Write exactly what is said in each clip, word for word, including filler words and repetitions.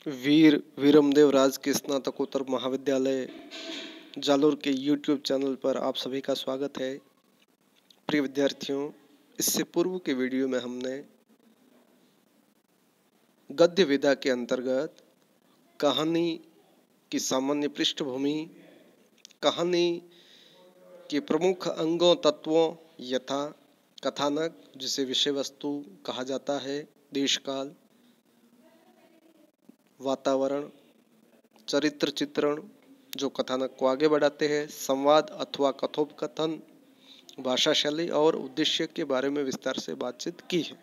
वीर वीरमदेव राज के स्नातकोत्तर महाविद्यालय जालोर के यूट्यूब चैनल पर आप सभी का स्वागत है। प्रिय विद्यार्थियों, इससे पूर्व के वीडियो में हमने गद्य विधा के अंतर्गत कहानी की सामान्य पृष्ठभूमि, कहानी के प्रमुख अंगों तत्वों यथा कथानक, जिसे विषय वस्तु कहा जाता है, देशकाल, वातावरण, चरित्र चित्रण जो कथानक को आगे बढ़ाते हैं, संवाद अथवा कथोपकथन, भाषा शैली और उद्देश्य के बारे में विस्तार से बातचीत की है।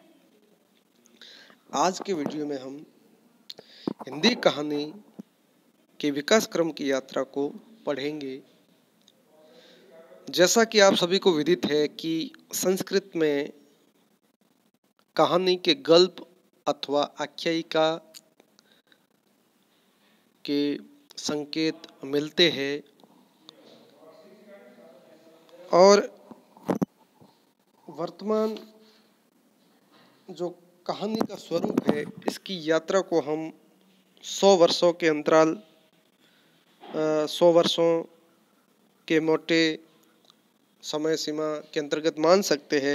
आज के वीडियो में हम हिंदी कहानी के विकास क्रम की यात्रा को पढ़ेंगे। जैसा कि आप सभी को विदित है कि संस्कृत में कहानी के गल्प अथवा आख्यायिका के संकेत मिलते हैं और वर्तमान जो कहानी का स्वरूप है, इसकी यात्रा को हम सौ वर्षों के अंतराल सौ वर्षों के मोटे समय सीमा के अंतर्गत मान सकते हैं।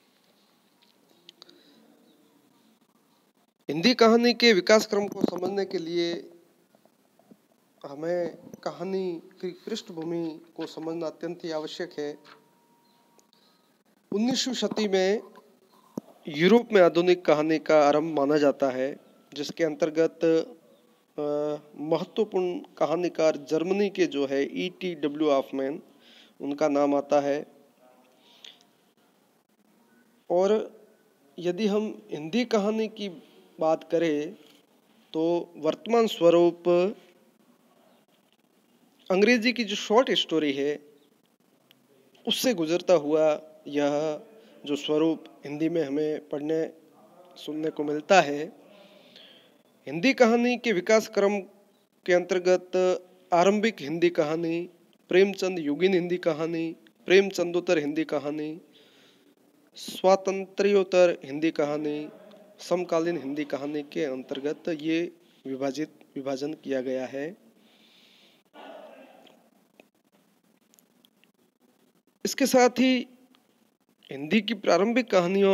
हिंदी कहानी के विकास क्रम को समझने के लिए हमें कहानी की पृष्ठभूमि को समझना अत्यंत ही आवश्यक है। उन्नीसवीं शताब्दी में यूरोप में आधुनिक कहानी का आरंभ माना जाता है, जिसके अंतर्गत महत्वपूर्ण कहानीकार जर्मनी के जो है ई टी डब्ल्यू हॉफमैन, उनका नाम आता है। और यदि हम हिंदी कहानी की बात करें तो वर्तमान स्वरूप अंग्रेजी की जो शॉर्ट स्टोरी है उससे गुजरता हुआ यह जो स्वरूप हिंदी में हमें पढ़ने सुनने को मिलता है। हिंदी कहानी के विकास क्रम के अंतर्गत आरंभिक हिंदी कहानी, प्रेमचंद युगीन हिंदी कहानी, प्रेमचंदोत्तर हिंदी कहानी, स्वातंत्र्योत्तर हिंदी कहानी, समकालीन हिंदी कहानी के अंतर्गत ये विभाजित विभाजन किया गया है। इसके साथ ही हिंदी की प्रारंभिक कहानियों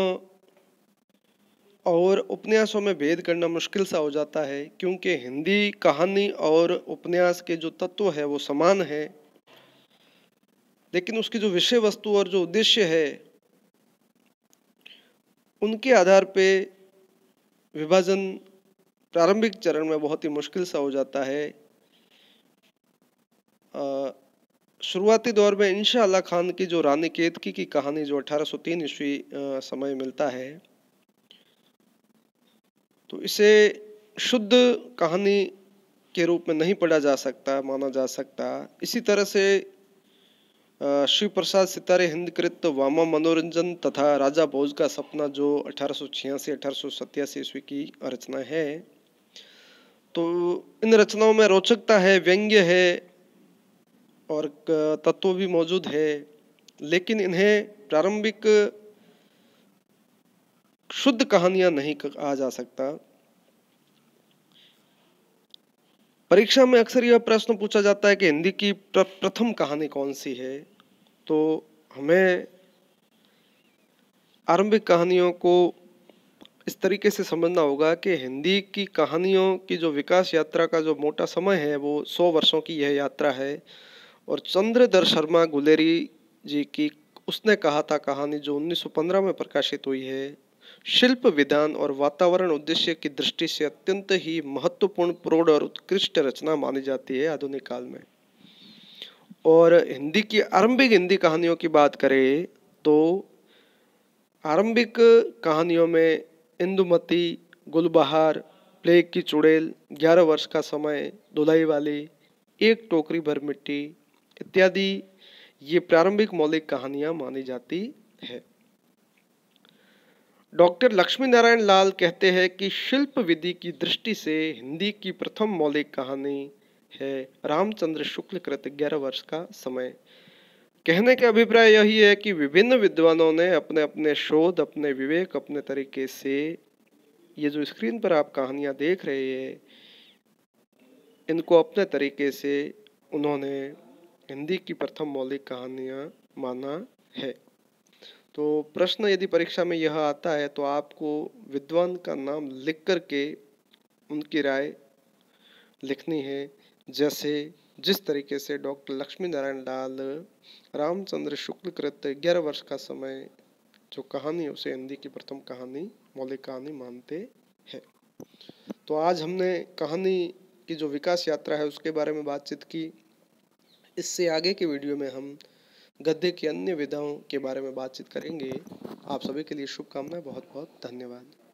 और उपन्यासों में भेद करना मुश्किल सा हो जाता है, क्योंकि हिंदी कहानी और उपन्यास के जो तत्व है वो समान है, लेकिन उसकी जो विषय वस्तु और जो उद्देश्य है उनके आधार पे विभाजन प्रारंभिक चरण में बहुत ही मुश्किल सा हो जाता है। शुरुआती दौर में इंशा अल्लाह खान की जो रानी केतकी की कहानी जो अठारह सौ तीन ईस्वी समय मिलता है, तो इसे शुद्ध कहानी के रूप में नहीं पढ़ा जा सकता, माना जा सकता। इसी तरह से शिव प्रसाद सितारे हिंदकृत वामा मनोरंजन तथा राजा भोज का सपना जो अठारह सौ छियासी अठारह सौ सत्तासी ईस्वी की रचना है, तो इन रचनाओं में रोचकता है, व्यंग्य है और तत्व भी मौजूद है, लेकिन इन्हें प्रारंभिक शुद्ध कहानियां नहीं कहा जा सकता। परीक्षा में अक्सर यह प्रश्न पूछा जाता है कि हिंदी की प्रथम कहानी कौन सी है, तो हमें आरंभिक कहानियों को इस तरीके से समझना होगा कि हिंदी की कहानियों की जो विकास यात्रा का जो मोटा समय है वो सौ वर्षों की यह यात्रा है। और चंद्रधर शर्मा गुलेरी जी की उसने कहा था कहानी जो उन्नीस सौ पंद्रह में प्रकाशित हुई है, शिल्प विधान और वातावरण उद्देश्य की दृष्टि से अत्यंत ही महत्वपूर्ण, प्रौढ़ और उत्कृष्ट रचना मानी जाती है आधुनिक काल में। और हिंदी की आरंभिक हिंदी कहानियों की बात करें तो आरंभिक कहानियों में इंदुमती, गुलबहार, प्लेग की चुड़ैल, ग्यारह वर्ष का समय, धुलाई वाली, एक टोकरी भर मिट्टी इत्यादि ये प्रारंभिक मौलिक कहानियां मानी जाती है। डॉक्टर लक्ष्मी नारायण लाल कहते हैं कि शिल्प विधि की दृष्टि से हिंदी की प्रथम मौलिक कहानी है रामचंद्र शुक्ल कृत ग्यारह वर्ष का समय। कहने का अभिप्राय यही है कि विभिन्न विद्वानों ने अपने अपने शोध, अपने विवेक, अपने तरीके से ये जो स्क्रीन पर आप कहानियां देख रहे हैं इनको अपने तरीके से उन्होंने हिंदी की प्रथम मौलिक कहानियाँ माना है। तो प्रश्न यदि परीक्षा में यह आता है तो आपको विद्वान का नाम लिख कर के उनकी राय लिखनी है। जैसे जिस तरीके से डॉक्टर लक्ष्मी नारायण लाल रामचंद्र शुक्ल कृत ग्यारह वर्ष का समय जो कहानी उसे हिंदी की प्रथम कहानी मौलिक कहानी मानते हैं। तो आज हमने कहानी की जो विकास यात्रा है उसके बारे में बातचीत की। इससे आगे के वीडियो में हम गद्य की अन्य विधाओं के बारे में बातचीत करेंगे। आप सभी के लिए शुभकामनाएं। बहुत बहुत धन्यवाद।